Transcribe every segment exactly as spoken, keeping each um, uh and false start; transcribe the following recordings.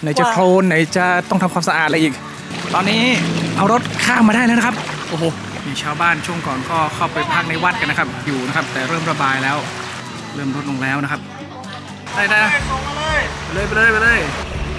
ไหนจะโคลนไหนจะต้องทำความสะอาดอะไรอีกตอนนี้เอารถข้ามมาได้แล้วนะครับโอ้โหมีชาวบ้านช่วงก่อนก็เข้าไปพักในวัดกันนะครับอยู่นะครับแต่เริ่มระบายแล้วเริ่มลดลงแล้วนะครับได้ได้ไปเลยไปเลยไปเลย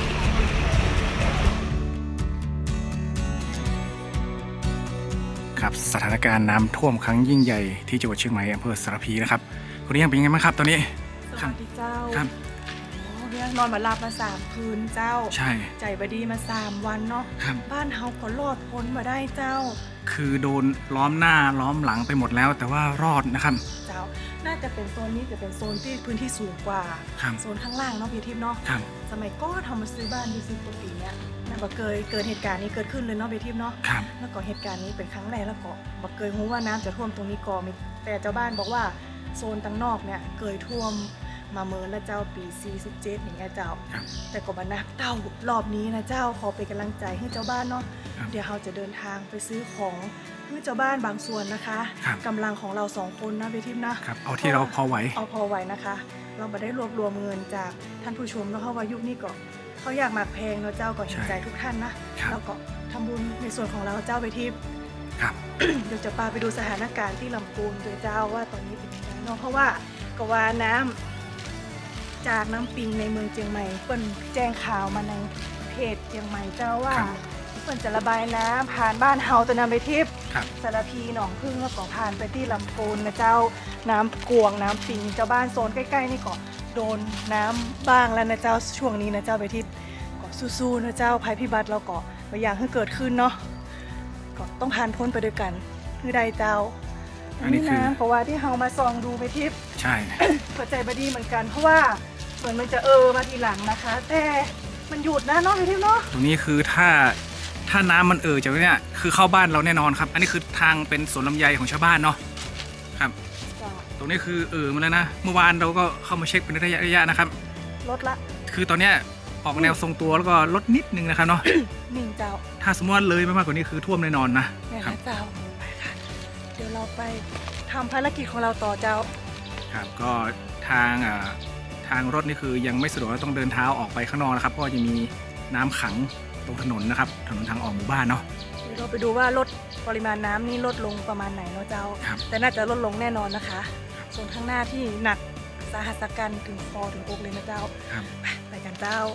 ครับสถานการณ์น้ำท่วมครั้งยิ่งใหญ่ที่จังหวัดเชียงใหม่อำเภอสารพีนะครับคุณนี้ยังเป็นยังไงบ้างครับตอนนี้สวัสดีเจ้าครับเรื่องนอนมาหลับมาสามคืนเจ้าใช่ใจบดีมาสามวันเนาะบ้านเฮาก็รอดพ้นมาได้เจ้าคือโดนล้อมหน้าล้อมหลังไปหมดแล้วแต่ว่ารอดนะครับเจ้าน่าจะเป็นโซนนี้จะเป็นโซนที่พื้นที่สูงกว่าโซนข้างล่างเนาะพี่ทิพย์เนาะสมัยก็ทำมาซื้อบ้านดีสิบกว่าปีเนี้ยนั่นบ่เคยเกิดเหตุการณ์นี้เกิดขึ้นเลยเนาะพี่ทิพย์เนาะแล้วก็เหตุการณ์นี้เป็นครั้งแรกแล้วก็บ่เคยรู้ว่าน้ำจะท่วมตรงนี้ก่อนแต่เจ้าบ้านบอกว่าโซนตั้งนอกเนี่ยเคยท่วมมาเมินและเจ้าปีสี่สิบเจ็ดอย่างเงี้ยเจ้าแต่ก็มานักเต้ารอบนี้นะเจ้าขอเป็นกำลังใจให้เจ้าบ้านเนาะเดี๋ยวเราจะเดินทางไปซื้อของให้เจ้าบ้านบางส่วนนะคะกำลังของเราสองคนนะพี่ทิพย์นะครับเอาที่เราพอไหวเอาพอไหวนะคะเรามาได้รวบรวมเงินจากท่านผู้ชมแล้วเขาว่ายุคนี้ก็เขาอยากหมักแพงเนาะเจ้าก็เห็นใจทุกท่านนะแล้วก็ทำบุญในส่วนของเราเจ้าไปทิพย์เดี๋ยวจะพาไปดูสถานการณ์ที่ลำพูนโดยเจ้าว่าตอนนี้เป็นยังไงเนาะเพราะว่ากว่าน้ำจากน้ำปิงในเมืองเชียงใหม่เปิ้นแจ้งข่าวมาในเพจเชียงใหม่เจ้าว่าเปิ้นจะระบายน้ำผ่านบ้านเฮาตัวนำไปทิพย์สารพีหนองพึ่งแล้วก็ผ่านไปที่ลำพูนนะเจ้าน้ำกวงน้ำปิงเจ้าบ้านโซนใกล้ๆนี่ก็โดนน้ำบ้างแล้วนะเจ้าช่วงนี้นะเจ้าไปทิพย์ก็สู้ๆนะเจ้าภัยพิบัติเราก็บางอย่างที่เกิดขึ้นเนาะก็ต้องผ่านพ้นไปด้วยกันคือใดเจ้าอันนี้น้ำเพราะว่าที่เฮามาส่องดูไปทิพย์ใช่เข้าใจบดีเหมือนกันเพราะว่าเหมือนมันจะเออมาทีหลังนะคะแต่มันหยุดนะเนาะพี่ทิพย์เนาะตรงนี้คือถ้าถ้าน้ำมันเออจากนี้คือเข้าบ้านเราแน่นอนครับอันนี้คือทางเป็นสวนลำไยของชาวบ้านเนาะครับตรงนี้คือเออมาแล้วนะเมื่อวานเราก็เข้ามาเช็คเป็นระยะระยะนะครับลดละคือตอนเนี้ยออกแนวทรงตัวแล้วก็ลดนิดนึงนะครับเนาะนิ่งเจ้าถ้าสมมติว่าเลยมากกว่านี้คือท่วมแน่นอนนะครับเจ้าไปค่ะเดี๋ยวเราไปทำภารกิจของเราต่อเจ้าครับก็ทางอ่าทางรถนี่คือยังไม่สะดวกต้องเดินเท้าออกไปข้างนอกนะครับเพราะยังมีน้ำขังตรงถนนนะครับถนนทางออกหมู่บ้านเนาะเดี๋ยวเราไปดูว่าลดปริมาณน้ำนี่ลดลงประมาณไหนเนาะเจ้าแต่น่าจะลดลงแน่นอนนะคะส่วนข้างหน้าที่หนักสาหัสกันถึงคอถึงอกเลยนะเจ้าไปกันเจ้า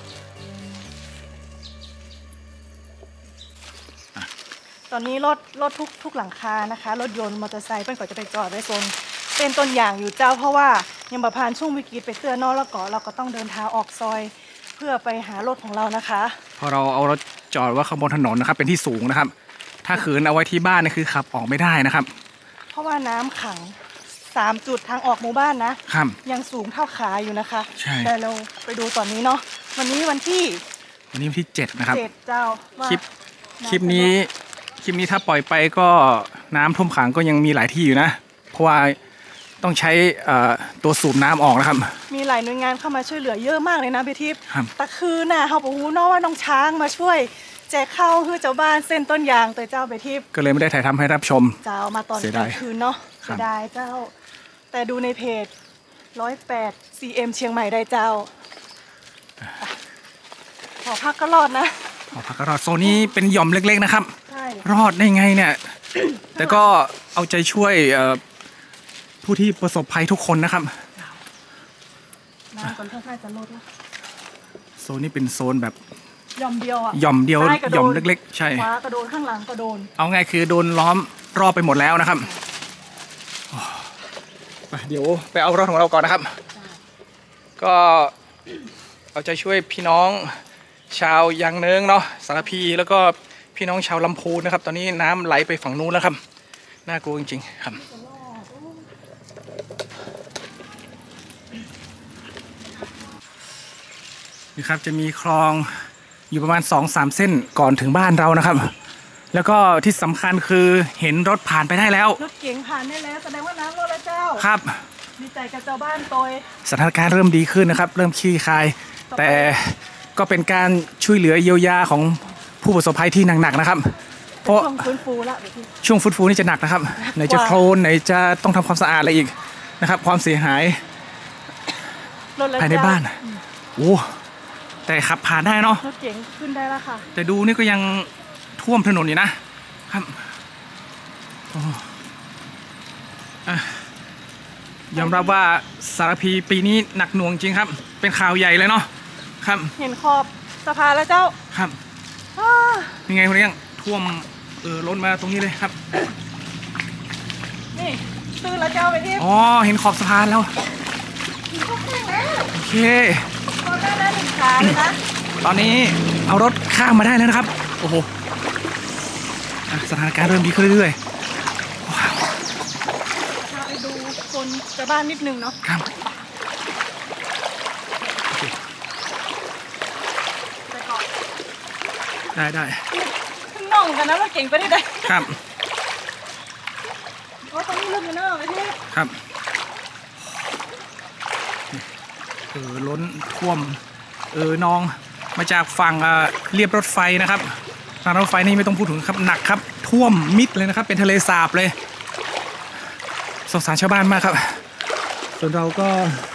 ตอนนี้รถรถทุกทุกหลังคานะคะรถยนต์มอเตอร์ไซค์เพื่อนก็จะไปจอดไว้โซนเป็นต้นอย่างอยู่เจ้าเพราะว่ายังมาผ่านช่วงวิกฤตไปเตือนนอกแล้วก็เราก็ต้องเดินเท้าออกซอยเพื่อไปหารถของเรานะคะพอเราเอารถจอดว่าข้างบนถนนนะครับเป็นที่สูงนะครับถ้าขืนเอาไว้ที่บ้านนี่คือขับออกไม่ได้นะครับเพราะว่าน้ำขังสามจุดทางออกหมู่บ้านนะยังสูงเท่าขาอยู่นะคะแต่เราไปดูตอนนี้เนาะวันนี้วันที่วันนี้วันที่เจ็ดนะครับเจ็ดเจ้าคลิปคลิปนี้คลิปนี้ถ้าปล่อยไปก็น้ำท่วมขังก็ยังมีหลายที่อยู่นะเพราะว่าต้องใช้ตัวสูบน้ำออกนะครับมีหลายหน่วยงานเข้ามาช่วยเหลือเยอะมากเลยนะพี่ทิพย์ตะคืนน่ะเขาบอกว่าน้องว่าน้องช้างมาช่วยแจกข้าวให้เจ้าบ้านเส้นต้นยางแต่เจ้าไปทิพย์ก็เลยไม่ได้ถ่ายทำให้รับชมเจ้ามาตอนกลางคืนเนาะเสียดายเจ้าแต่ดูในเพจร้อยแปด ซี เอ็ม เชียงใหม่ได้เจ้าหอพักก็รอดนะหอพักก็รอดโซนนี้เป็นหย่อมเล็กๆนะครับรอดได้ไงเนี่ยแต่ก็เอาใจช่วยผู้ที่ประสบภัยทุกคนนะครับน้ำก่อนค่อยๆจะลดแล้วโซนนี้เป็นโซนแบบหย่อมเดียวอ่ะหย่อมเดียวหย่อมเล็กๆใช่ขวากระโดนข้างหลังกระโดนเอาไงคือโดนล้อมรอบไปหมดแล้วนะครับเดี๋ยวไปเอารถของเราก่อนนะครับก็เอาใจช่วยพี่น้องชาวยางเนิงเนาะสารพีแล้วก็พี่น้องชาวลำพูนนะครับตอนนี้น้ำไหลไปฝั่งนู้นแล้วครับน่ากลัวจริงๆครับนี่ครับจะมีคลองอยู่ประมาณ สองถึงสาม เส้นก่อนถึงบ้านเรานะครับแล้วก็ที่สำคัญคือเห็นรถผ่านไปได้แล้วรถเก๋งผ่านได้แล้วแสดงว่าน้ำลดแล้วเจ้าครับดีใจกับเจ้าบ้านโตยสถานการณ์เริ่มดีขึ้นนะครับเริ่มคลี่คลายแต่ก็เป็นการช่วยเหลือเยียวยาของผู้ประสบภัยที่หนักๆนะครับเพราะช่วงฟื้นฟูละช่วงฟื้นฟูนี่จะหนักนะครับไหนจะโคลนไหนจะต้องทำความสะอาดอะไรอีกนะครับความเสียหายภายในบ้านโอ้แต่ขับผ่านได้เนาะรถเก๋งขึ้นได้แล้วค่ะแต่ดูนี่ก็ยังท่วมถนนอยู่นะครับยอมรับว่าสารพีปีนี้หนักหน่วงจริงครับเป็นข่าวใหญ่เลยเนาะครับเห็นขอบสะพานแล้วเจ้าครับยังไงคนนี้ยังท่วมเออล้นมาตรงนี้เลยครับนี่ตื่นแล้วเจ้าไปที่อ๋อเห็นขอบสะพานแล้วโอเคตอนนั้นถึงขาเลยนะตอนนี้เอารถข้ามมาได้แล้วนะครับโอ้โหสถานการณ์เริ่มดีขึ้นเรื่อยๆว้าวไปดูคนชาวบ้านนิดนึงเนาะครับได้ได้ขึ้นน่องกันนะรถเก่งไปได้ได้ครับโอ้ตรงนี้ลึกอยู่เนอะไปที่ครับเออล้นท่วมเออนองมาจากฝั่งเรียบรถไฟนะครับทางรถไฟนี่ไม่ต้องพูดถึงครับหนักครับท่วมมิดเลยนะครับเป็นทะเลสาบเลยสงสารชาวบ้านมากครับส่วนเราก็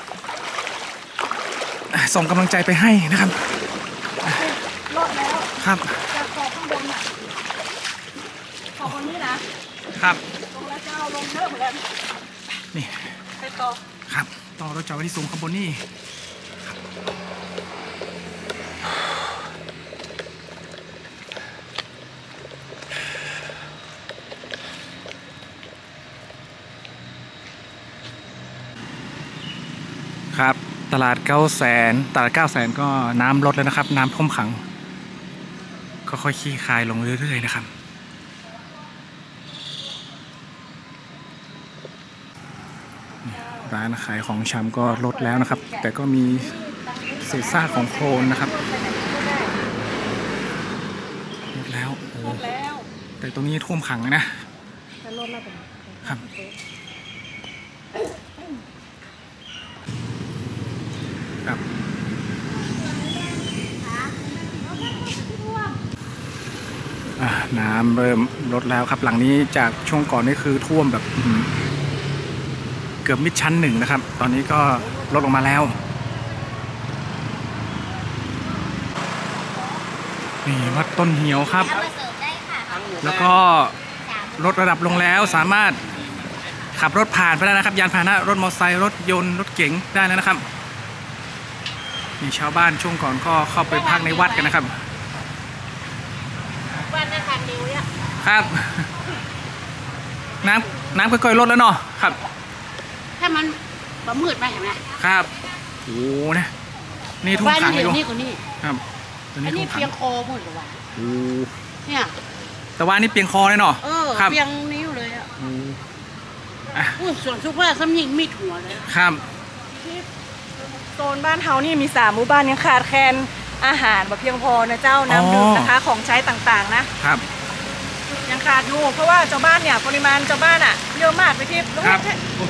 ส่งกำลังใจไปให้นะครับรอดแล้วครับจากขอบข้างบนอ่ะขอบบนนี้นะครับลงแล้วเจ้าลงเยอะเหมือนกันนี่ไปต่อครับต่อเราจะไปที่สูงข้างบนนี่ครับตลาดเก้าแสนตลาดเก้าแสนก็น้ำลดแล้วนะครับน้ำท่วมขังก็ค่อยขี้คายลงเรื่อยๆนะครับร้านขายของชำก็ลดแล้วนะครับแต่ก็มีเศษซากของโคลนนะครับลดแล้วโอ้แต่ตรงนี้ท่วมขังเลยนะลดแล้วครับครับน้ำเริ่มลดแล้วครับหลังนี้จากช่วงก่อนนี่คือท่วมแบบเกือบมิดชั้นหนึ่งนะครับตอนนี้ก็ลดลงมาแล้วนี่วัดต้นเหี่ยวครับแล้วก็ลดระดับลงแล้วสามารถขับรถผ่านไปได้นะครับยานพาหนะรถมอเตอร์ไซค์รถยนต์รถเก๋งได้แล้วนะครับมีชาวบ้านช่วงก่อนก็เข้าไปพักในวัดกันนะครับบ้านในทางนิ้วเนี่ยครับน้ำน้ำค่อยๆลดแล้วเนาะครับถ้ามันบะมืดไปเห็นไหมครับโอ้นะนี่ทุ่งขังอยู่นี่คนนี้ครับอันนี้เพียงคอหมดเลยว่ะโอ้เนี่ยแต่ว่านี่เพียงคอเลยเนาะเออเพียงนิ้วเลยอ่ะอู้ส่วนซุปเปอร์ซ้ำยิงมีดหัวเลยครับโซนบ้านเฮานี่มีสามหมู่บ้านยังขาดแคลนอาหารแบบเพียงพอนะเจ้าน้ำดื่มนะคะของใช้ต่างๆนะครับยังขาดอยู่เพราะว่าเจ้าบ้านเนี่ยปริมาณเจ้าบ้านอ่ะเยอะมากไปที่ครับ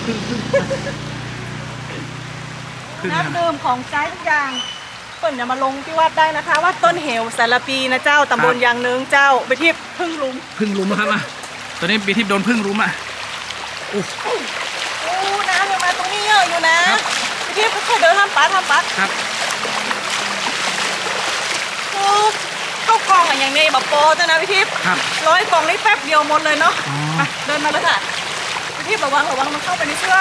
น้ำดื่มของใช้ทุกอย่างเปิ่นอย่ามาลงที่วัดได้นะคะวัดต้นเหวสารปีนะเจ้าตำบลยางเนืองเจ้าไปที่พึ่งลุมพึ่งลุมนะครับอ่ะตอนนี้ไปที่โดนพึ่งลุมอ่ะโอ้โหน้ำยังมาตรงนี้เยอะอยู่นะไปที่ค่อยเดินทำปัดทำปัดครับเข้ากองอย่างนี้แบบโปจ้านะพี่ทิพย์ร้อยกองนี่แป๊บเดียวหมดเลยเนาะเดินมาเลยค่ะพี่ทิพย์ระวังระวังมันเข้าไปในเสื้อ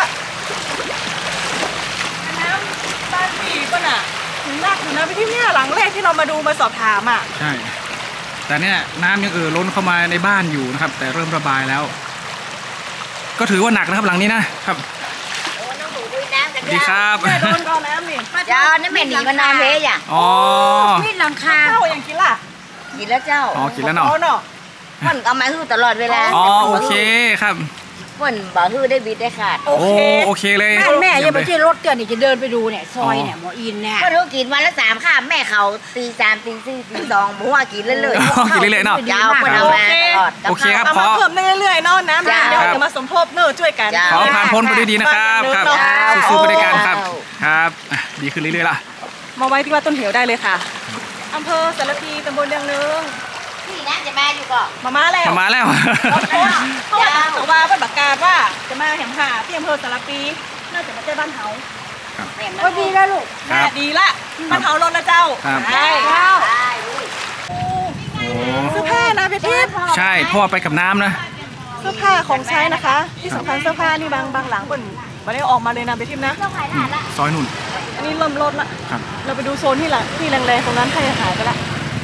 น้ำบ้านปีป่ะน่ะถึงหนักอยู่นะพี่ทิพย์เนี่ยหลังแรกที่เรามาดูมาสอบถามอ่ะใช่แต่เนี่ยน้ำยังเอ่อล้นเข้ามาในบ้านอยู่นะครับแต่เริ่มระบายแล้วก็ถือว่าหนักนะครับหลังนี้นะครับดีครับโดนก่อนน้ำนี่ยานี่แม่หนีมานานเพยอ่ะอ๋อนี่หลังคาเข้าอย่างกินล่ะกินแล้วเจ้าอ๋อกินแล้วเนาะมันเอามาฮื้อตลอดเวลาอ๋อโอเคครับมันบ่ฮื้อได้บิดได้ขาดโอเคโอเคเลยแม่ยังไม่ใช่รถเกินนี่จะเดินไปดูเนี่ยซอยเนี่ยหมออินเนี่ยก็รู้กินวันละสามข้ามแม่เขาตีสามตีสี่ตีสองบัวกินเรื่อยๆกินเรื่อยๆเนาะยาวคนเอามาตลอดโอเคครับขอเพิ่มเรื่อยๆเนาะน้ำเดี๋ยวจะมาสมทบเนื้อช่วยกันขอผ่านพ้นไปด้วยดีนะครับครับสู้ๆไปด้วยกันครับครับดีขึ้นเรื่อยๆล่ะมาไว้ที่วัดต้นเหวได้เลยค่ะอำเภอสารพีตำบลยางเนืองพี่นะจะมาอยู่ก่อนมามาแล้วมาแล้วเพราะว่าเขาว่าเป็นประกาศว่าจะมาแห่งหาที่อำเภอสารพีน่าจะมาเจอบ้านเฮาก็ดีแล้วลูกแม่ดีละมันเผารถนะเจ้าครับใช่เจ้าโอ้เสื้อผ้านะพี่ทิพย์ใช่เพราะว่อไปกับน้ำนะเสื้อผ้าของใช้นะคะ ที่สำคัญเสื้อผ้านี่บางบางหลังเปิ่นมาได้ออกมาเลยนะพี่ทิพย์นะอืมซอยนุ่นอันนี้เริ่มลดละครับเราไปดูโซนที่หลังที่แรงๆตรงนั้นใครหายไปละ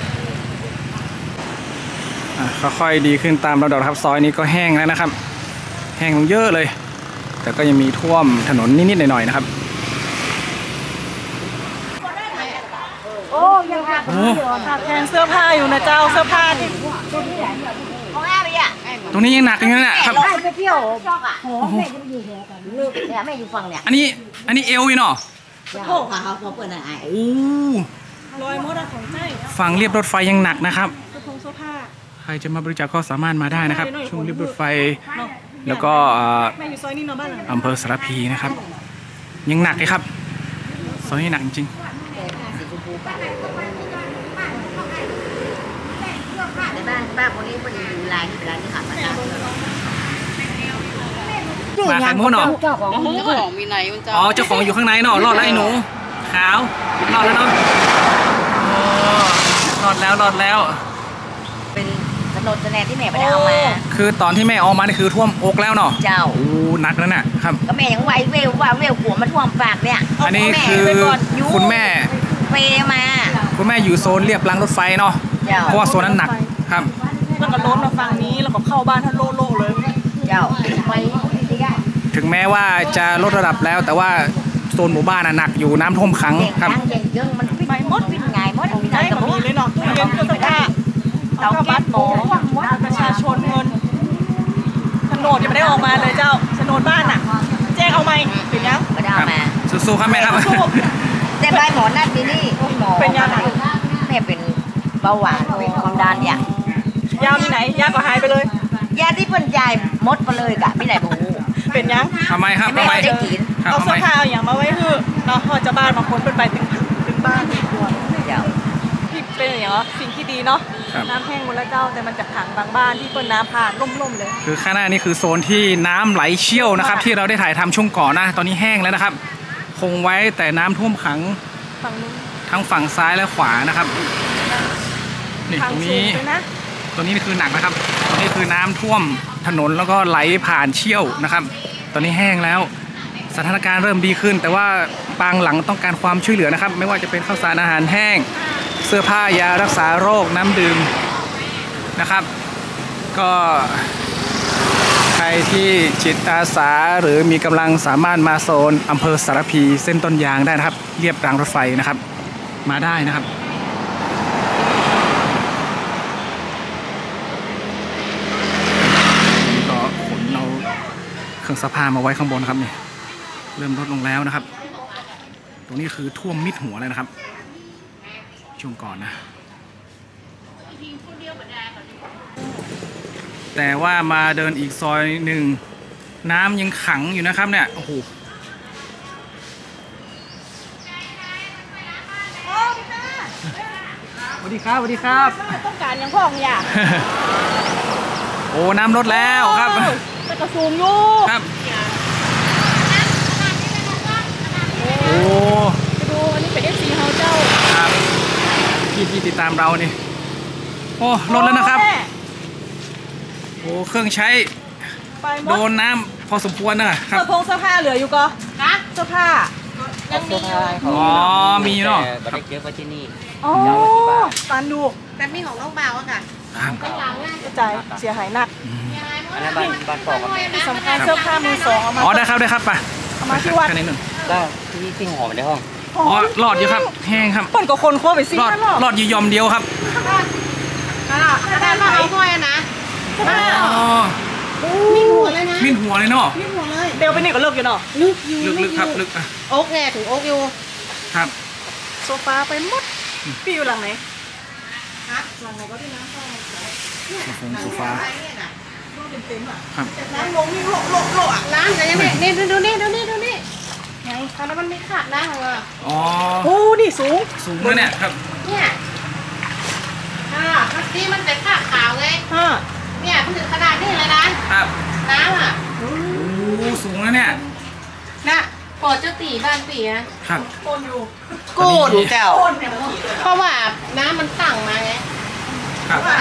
อ่ะค่อยๆดีขึ้นตามลำดับครับซอยนี้ก็แห้งแล้วนะครับ แห้งลงเยอะเลย แต่ก็ยังมีท่วมถนนนิดๆหน่อยๆนะครับโอ้ยังหักโอ้ขาดแคลนเสื้อผ้าอยู่นะเจ้าเสื้อผ้าที่ของแม่ไปอ่ะตรงนี้ยังหนักอยู่นั่นแหละครับเราไปเที่ยวจอกอ่ะแม่จะไปอยู่แถวกันลูกเนี่ยแม่อยู่ฝั่งเนี่ยอันนี้อันนี้เอวอยู่เนาะโอ้เขาเขาเปิดอะไรโอ้ลอยมดอะของใช้ฝั่งเรียบรถไฟยังหนักนะครับเสื้อผงเสื้อผ้าใครจะมาบริจาคก็สามารถมาได้นะครับ ช่วงเรียบรถไฟเนาะแล้วก็อ่าแม่อยู่ซอยนี้เนาะบ้านหลังอำเภอสารพีนะครับ ยังหนักเลยครับซอยนี้หนักจริงในบ้านบ้านคนนี้เป็นอยู่ร้านนี่เป็นร้านที่ขายมาแล้วๆมาขายหมูเนาะเจ้าของเจ้าของมีไหนมันจะอ๋อเจ้าของอยู่ข้างในเนาะรอดแล้วไอ้หนูขาวรอดแล้วเนาะโอ้รอดแล้วรอดแล้วเป็นถนนแสดงที่แม่ไม่ได้เอามาคือตอนที่แม่ออกมานี่คือท่วมอกแล้วเนาะเจ้าโอ้หนักแล้วน่ะครับก็แม่ยังไหวเวลว่าเวลหัวมาท่วมปากเนี่ยอันนี้คือแม่ไปก่นยู่คุณแม่เปมาคุณแม่อยู่โซนเรียบรางรถไฟเนาะเจ้าเพราะว่าโซนนั้นหนักครับแล้วก็ล้นมาฝั่งนี้แล้วก็เข้าบ้านท่านโล่โล่เลยเจ้าไปที่อ่ะถึงแม้ว่าจะลดระดับแล้ว แต่ว่าโซนหมู่บ้านน่ะหนักอยู่น้ำท่วมขังเด็กครับทั้งเด็กยังมันไปมดวิ่งไงมดวิ่งไงใช่กับแบบมนี้ดเลยเนาะตู้เย็นเครื่องซักผ้าเอาเข้าบัตรหมอประชาชนเงินโฉนดยังไม่ได้ออกมาเลยเจ้าโฉนดบ้านอ่ะ แจ้งเอาไหมเป็นยังไม่ได้เอามาสู้ๆครับแม่ครับสู้แต่ใบหมอนัดที่นี่หมอเป็นยังไงแม่เป็นเบาหวานความดันเนี่ยยาวที่ไหนยาก็หายไปเลยยาที่เพิ่นจ่ายมดไปเลยกะไม่ได้บูเป็นยังทำไมครับไม่ทำไมได้กินครับเอาทำเสื้ไมอผ้าเอาอย่างมาไว้คือเนาะพอจะบ้านบางคนเป็นไปถึงถึงบ้านถึงตัวเจ้าที่เป็นอย่างเงี้ยสิ่งที่ดีเนาะน้ำแห้งหมดแล้วเจ้าแต่มันจะขังบางบ้านที่เปิ้นน้ำผ่านล่มๆเลยคือข้างหน้านี่คือโซนที่น้ำไหลเชี่ยวนะครับ ที่เราได้ถ่ายทำช่วงก่อนนะตอนนี้แห้งแล้วนะครับ คงไว้แต่น้ำท่วมขังฝั่งนู้นทั้งฝั่งซ้ายและขวานะครับนี่ทางตรงสูนี้งเลยนะตรงนี้นี่คือหนักนะครับตรงนี้คือน้ำท่วมถนนแล้วก็ไหลผ่านเชี่ยวนะครับ ตอนนี้แห้งแล้ว สถานการณ์เริ่มดีขึ้น แต่ว่าบางหลังต้องการความช่วยเหลือนะครับ ไม่ว่าจะเป็นข้าวสารอาหารแห้ง เสื้อผ้ายารักษาโรคน้ำดื่มนะครับ ก็ใครที่จิตอาสาหรือมีกำลังสามารถมาโซนอำเภอสารพีเส้นต้นยางได้นะครับ เรียบรางรถไฟนะครับ มาได้นะครับก็ขนเอาเครื่องซักผ้ามาไว้ข้างบนครับเนี่ยเริ่มลดลงแล้วนะครับ ตรงนี้คือท่วมมิดหัวเลยนะครับ ช่วงก่อนนะ แต่ว่ามาเดินอีกซอยหนึ่งน้ำยังขังอยู่นะครับเนี่ยโอ้โหสวัสดีครับสวัสดีครับต้องการอย่างพ่อของอยากโอ้น้ำลดแล้วครับแต่กระซูมอยู่ครับ โอ้ไปดูอันนี้เป็นเอฟซีเฮาเจ้าครับพี่ที่ติดตามเรานี่โอ้ลดแล้วนะครับโอ้แม่โอ้เครื่องใช้ไปหมโดดนน้ำพอสมควรนะคเสื้รับอผงเสื้อผ้าเหลืออยู่ก็ฮะเสื้อผ้ายังมีอยู่อ๋อมีเนาะแต่ไม่ได้เก็บไว้ที่นี่อ๋อตันดูแต่มีของน้องเบาอะค่ะครับกำลังนะกระจายเสียหายหนักอันนั้นบ้านบ้านปอกกับแม่ที่สำคัญเสื้อผ้ามือสองเอามาอ๋อได้ครับได้ครับไปเอามาที่วัดแค่นี้หนึ่งก็ที่ที่หอมในห้องอ๋อรอดอยู่ครับแห้งครับเปิ้นก็คนโค้ไปซิรอดนั่นหรอรอดอยู่ยอมเดียวครับขนาดขนาดไหนเอาถ้วยนะอ๋อมีหัวเลยนะมิ้นหัวเลยเนาะมีหัวเลยเดี๋ยวไปนี่ก็เลิกอยู่เนาะลึกอยู่ลึกลึกครับลึกอ่ะโอ๊กแน่ถึงโอ๊กอยู่ครับโซฟาไปหมดพี่อยู่หลังไหนฮะหลังไหนก็ที่น้ำเข้าโซฟาโซฟาไปเนี่ยน่ะเต็มๆอ่ะครับน้ำลงนี่โลโลโลอ่ะล้างกันยังไงนี่ดูดูนี่ดูนี่ดูนี่ไงตอนนั้นมันไม่ขาดล้างเหรออ๋อโอ้นี่สูงสูงเลยเนี่ยครับเนี่ยค่ะเมื่อกี้มันแต่ขาดขาวไงฮะเนี่ยมันถึงขนาดนี้เลยนะครับ น้ำอ่ะโอ้สูงแล้วเนี่ยน่ะปอดเจ้าตีบ้านปีอะครับโกนอยู่โกนแก้วเพราะว่าน้ำมันตั้งมาไงครับว่า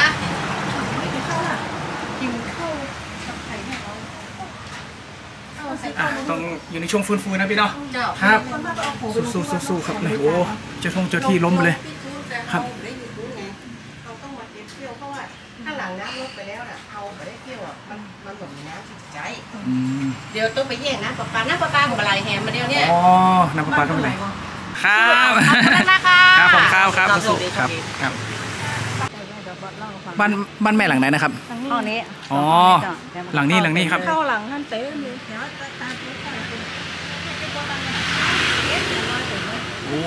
อ่ะต้องอยู่ในช่วงฟื้นฟูนะพี่เนาะเจ้าครับสู้สู้สู้ๆครับโอ้โหเจ้าทงเจ้าที่ล้มไปเลยครับเราต้องมาเก็บเกี่ยวเพราะว่าถ้าหลังน้ำลดไปแล้วน่ะเอาไปได้เกี่ยวอ่ะมันมันหมดน้ำจิตใจอืมเดี๋ยวต้องไปแย่งน้ำประปาน้ำประปาของอะไรแฮมมาเดียวเนี่ยอ๋อน้ำประปาต้องไปไหนครับขอบคุณนะคะครับผมครับครับสู้ๆครับครับบ้านบ้านแม่หลังไหนนะครับห้องนี้อ๋อหลังนี้หลังนี้ครับเข้าหลังนั่นเต้เลยโอ้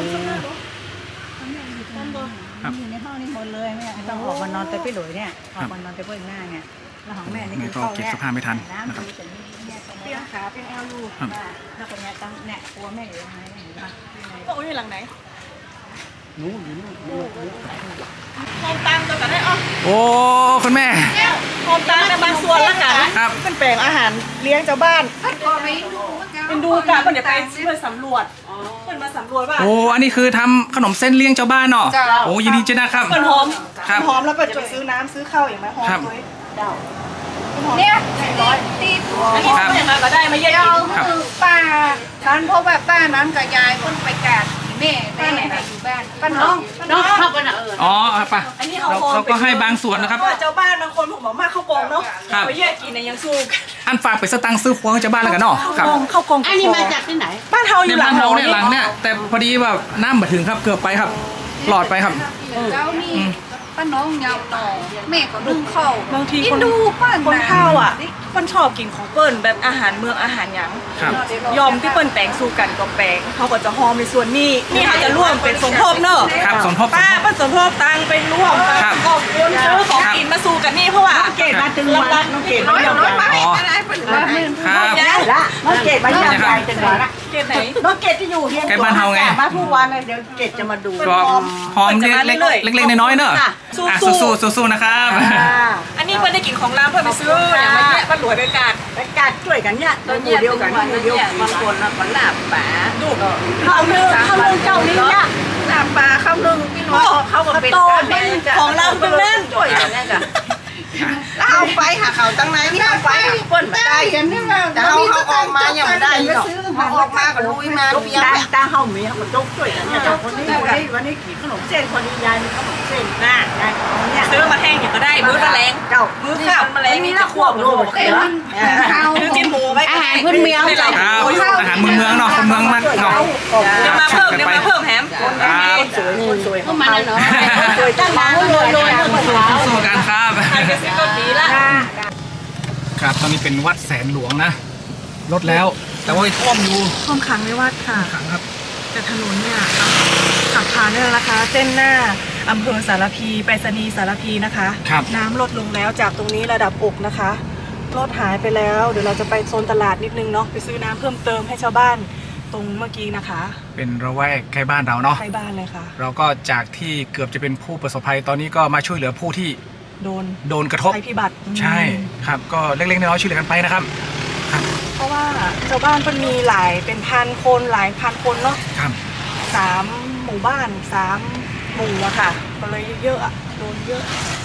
ครับอยู่ในห้องนี้หมดเลยแม่ต้องออกมานอนแต่พี่หลุยเนี่ยออกมานอนแต่เพื่อนหน้าเนี่ยแล้วของแม่นี่แม่คือก็เข้าเก็บเนี่ยสภาพไม่ทันน้ำนะครับมีแต่เนี่ยเตียงขาเป็นแอลลูแล้วก็เนี่ยตั้งเนี่ยกลัวแม่อยู่ยังไงเห็นปะโอ้ยหลังไหนนู้นอยู่นู้นนู้นนู้นโฮมตังตัวกันได้อ๋อโอ้คุณแม่โฮมตังในบางส่วนละกันครับเป็นแปลงอาหารเลี้ยงชาวบ้านเป็นดูกะเพิ่นเดี๋ยวไปเพื่อสำรวจเพิ่นมาสำรวจว่าโอ้อันนี้คือทำขนมเส้นเลี้ยงชาวบ้านเนาะโอ้ยินดีจ้านะครับเพิ่นหอมครับหอมแล้วเพิ่นจะซื้อน้ำซื้อข้าวอย่างไรหอมครับด้วยเนี่ยตีตัวอันนี้เขาอย่างไรก็ได้มาเยี่ยมครับป้าฉันพบแบบป้านั้นกับยายคนไปกาดแม่แม่อยู่บ้านป้าน้องน้องเข้ากันอ่ะเอออ๋อป่ะอันนี้เอาเราหอมเราก็ให้บางส่วนนะครับเพราะว่าเจ้าบ้านบางคนผมบอกมาข้าวกองเนาะครับไปแยกกินเนี่ยยังสู้กันอันฝากไปสตังค์ซื้อครัวให้ชาวบ้านแล้วกันเนาะครับข้าวกองข้าวกองอันนี้มาจากที่ไหนบ้านเฮาอในยู่หลับ้าง นหอเราเนี่ยนี่หลังเนี่ยแต่พอดีแบบน้ำมาถึงครับเกือบไปครับ หลอดไปครับเจ้านี่ป้าน้องยาวหน่อแม่ก็ดึงเข้าบางทีกิคน นดูป้าคนข้าวอ่ะมันชอบกินของเปิ้ลแบบอาหารเมืองอาหารหยังครับยอมที่เปิ้ลแปลงสู่กันก็แปลงเขาก็จะหอมในส่วนนี้นี่เขาจะร่วมเป็นสมทบเนอะครับสมทบป้าเปิ้ลสมทบตังไปร่วมครับก็คนซื้อของกินมาสู่กันนี่เพราะว่าเกตมาถึงวันน้องเกตน้อยน้อยไปอ๋อครับได้ละน้องเกดมาย่างใหญ่จังหวะละเกตไหนน้องเกดที่อยู่เฮียนใกล้บ้านเฮาไงมาทุกวันเลยเดี๋ยวเกดจะมาดูก็หอมเล็กๆเล็กๆน้อยๆเนอะอ่ะสู้ๆสู้ๆนะครับอันนี้เปิ้ลได้กินของร้านเปิ้ลไปซื้ออย่างไรเนี่ยป้ารวยไปการไปการช่วยกันเนี่ยตัวเดียวกันตัวเดียวกันบางคนนะก็ลาบป่าดูเขาเรื่องเขาเรื่องเจ้านี่เนี่ยลาบป่าเขาเรื่องพี่น้อยเขาก็เป็นของเราเป็นเล่นช่วยกันเนี่ยจ้ะเราเอาไปหาเขาตั้งไหนนี่เอาไปเปิ้ลมาได้กันนี่มาแต่เขาเขาออกมาอย่างได้เนาะเขาออกมาก็ลุยมาเปียกตาเขาเมียเขาจกช่วยกันเนี่ยคนนี้วันนี้วันนี้กี่ขนมเส้นคนนี้ยายมีขนมเส้นหน้ายายเนี่ยซื้อมาแห้งอย่างก็ได้มื้อแมลงเจ้ามื้อข้าวแมลงนี่จะควบโลกเลยนะซื้อกินหมูไว้อาหารพื้นเมืองได้หลายครับอาหารเมืองเมืองเนาะคนเมืองมากเนาะเดี๋ยวมาเพิ่มเดี๋ยวมาเพิ่มแฮมครับสวยคนสวยพวกมันน่ะเนาะสวยตั้งมาโรยโรยสู้กันครับใครจะซื้อก็ดีละครับตอนนี้เป็นวัดแสนหลวงนะลดแล้วแต่ว่าท่วมอยู่ท่วมขังไม่วัดค่ะขังครับแต่ถนนเนี่ยขับผ่านเนี่ยนะคะ เส้นหน้าอำเภอสารพีไปรษณีย์สารพีนะคะครับน้ำลดลงแล้วจากตรงนี้ระดับอกนะคะรถหายไปแล้วเดี๋ยวเราจะไปโซนตลาดนิดนึงเนาะไปซื้อน้ำเพิ่มเติมให้ชาวบ้านตรงเมื่อกี้นะคะเป็นระแวกใกล้บ้านเราเนาะใกล้บ้านเลยค่ะเราก็จากที่เกือบจะเป็นผู้ประสบภัยตอนนี้ก็มาช่วยเหลือผู้ที่โดนโดนกระทบภัยพิบัติใช่ครับก็เล็กๆน้อยๆช่วยเหลือกันไปนะครับครับเพราะว่าชาวบ้านมันมีหลายเป็นพันคนหลายพันคนเนาะครับสามหมู่บ้านสามหมู่อะค่ะก็เลยเยอะอะโดนเยอะ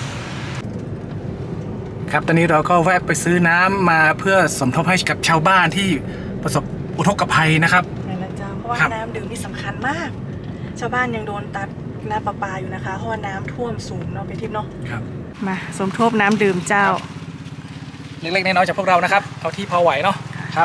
ครับตอนนี้เราก็แวะไปซื้อน้ำมาเพื่อสมทบให้กับชาวบ้านที่ประสบอุทกภัยนะครับนั่นแหละจ้าเพราะว่าครับน้ำดื่มนี่สำคัญมาก ชาวบ้านยังโดนตัดน้ำประปาอยู่นะคะเพราะว่าน้ำท่วมสูงเนาะไปทิพย์เนาะครับมาสมทบน้ำดื่มเจ้าเล็กๆน้อยๆจากพวกเรานะครับเอาที่พอไหวเนาะครับ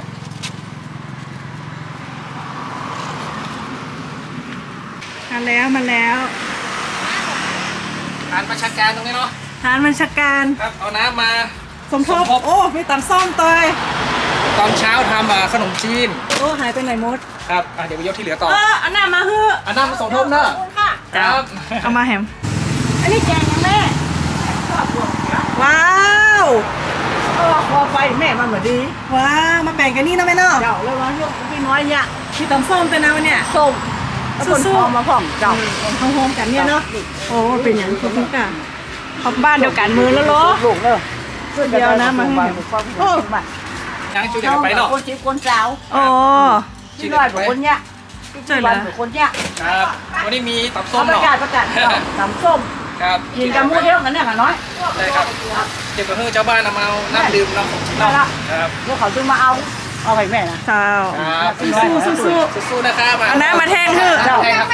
มาแล้วมาแล้วฐานประชาการตรงนี้เนาะฐานบัญชาการครับเอาน้ำมาสมทบสมทบโอ้มีตำส้มเตยตอนเช้าทำอ่าขนมจีนโอ้หายไปไหนหมดครับอ่ะเดี๋ยวไปยกที่เหลือต่อเอออันน่ะมาเฮ้ออันนั้นมาสมทบเนอะครับเอามาแฮมอันนี้แกงยังแม่ว้าวเออคอไฟแม่มาเหมือนดีว้าวมาแบ่งกันนี่นะแม่เนาะเจ้าเลยว่ายกพี่น้อยเนี่ยมีตำส้มเป็นนะวันเนี่ยส้มแล้วคนพอมาพร้อมเจ้าเขาโฮมกันเนี่ยเนาะโอ้เป็นอย่างทุกทุกอ่ะเขาบ้านเดียวกันมือแล้วเหรอลูกเนอะเดียวนะมาให้โอ้ยังช่วยเหลือกันไปเนาะคนจีบคนสาวโอ้พี่น้อยเป็นคนเนี้ยพี่วันเป็นคนเนี้ยครับวันนี้มีตับส้ส้มมประเนาะกาศประกาศสามส้มครับกินกับมูเดียวกันเนี่ยค่ะน้อยได้ครับเก็บกับเพื่อเจ้าบ้านนำเอาน้ำดื่มน้ำของชิมเอาครับพวกเขาจึงมาเอาเอาไปแม่นะเจ้าครับสู้สู้สู้สู้ๆนะครับเอาน้ำมาแทงเถอะใช่ครับ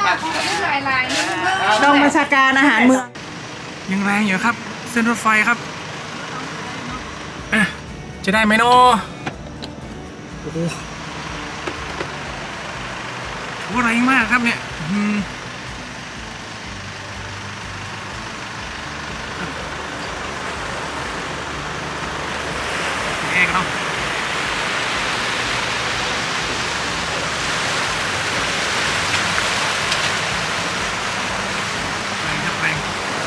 กองบัญชาการอาหารเมืองยังแรงอยู่ครับเส้นรถไฟครับอ่ะจะได้ไหมเนาะโอ้โหโหแรงมากครับเนี่ยอืมแรงเนาะแรงครับแรง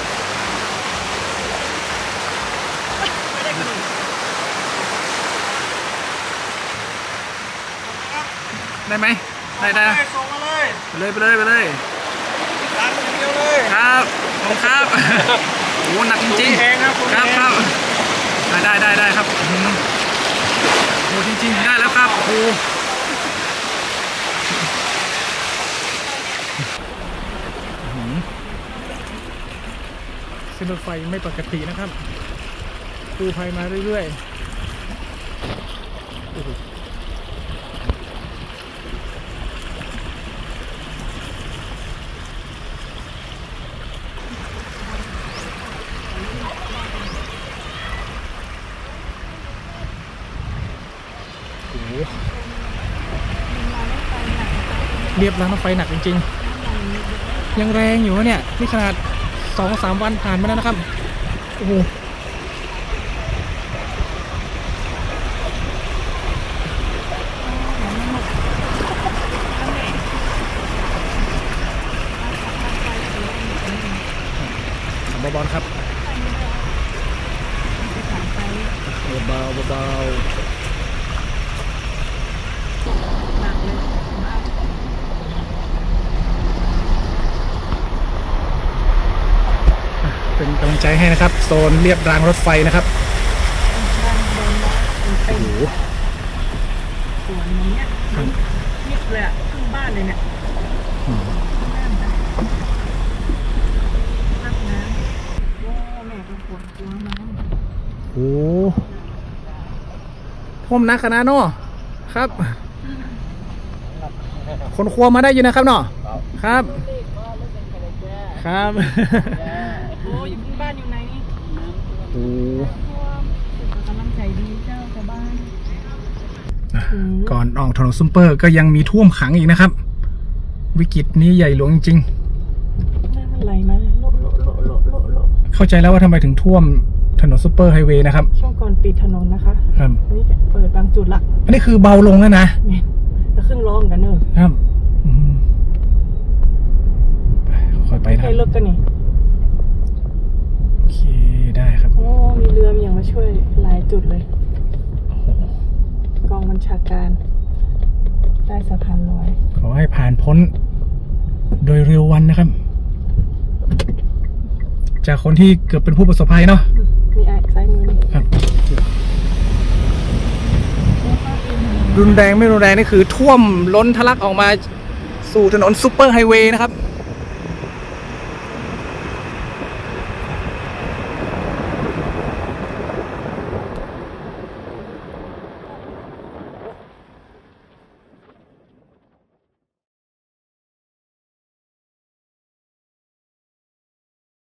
ได้ไหมได้ได้ส่งมาเลยไปเลยไปเลยไปเลยดันเดียวเลยครับขอบคุณครับโอ้หนักจริงๆครับครับครับได้ได้ได้ครับโอ้จริงๆได้แล้วครับโอ้เส้นรถไฟไม่ปกตินะครับกู้ภัยมาเรื่อยๆโอ้โหเรียบรางรถไฟหนักจริงๆยังแรงอยู่เนี่ยนี่ขนาดสองสามวันผ่านมาแล้วนะครับโอ้โหเบาๆครับเบาๆเบาๆเป็นกำลังใจให้นะครับโซนเรียบรางรถไฟนะครับโอ้โหสวนนี้เนี่ยมิดเลยอ่ะครึ่งบ้านเลยเนี่ยน้ำน้ำโอ้แม่เป็นคนกลัวน้ำโอ้ท่วมนักขนาดเนาะครับคนครัวมาได้อยู่นะครับเนาะครับครับโอ้อยู่บ้านอยู่ไหนนี่โอ้กำลังใจดีเจ้าชาวบ้านก่อนออกถนนซุปเปอร์ก็ยังมีท่วมขังอีกนะครับ วิกฤตนี้ใหญ่หลวงจริงแม่มันไหลมาโลโลโลโลโลโลๆเข้าใจแล้วว่าทำไมถึงท่วมถนนซุปเปอร์ไฮเวย์นะครับช่วงก่อนปิดถนนนะคะครับนี่เปิดบางจุดละอันนี้คือเบาลงแล้วนะเนี่ยแล้วขึ้นร้องกันเนอะครับอืมไปค่อยไปนะคใครรับรถกันนี่โอเคได้ครับโอ้มีเรือมีอย่างมาช่วยหลายจุดเลย กองบัญชาการใต้สะพานลอยขอให้ผ่านพ้นโดยเร็ววันนะครับ จากคนที่เกือบเป็นผู้ประสบภัยเนาะมีไอ้ซ้ายมือนี่ครับ รุนแรงไม่รุนแรงนี่คือท่วมล้นทะลักออกมาสู่ถนนซุปเปอร์ไฮเวย์นะครับ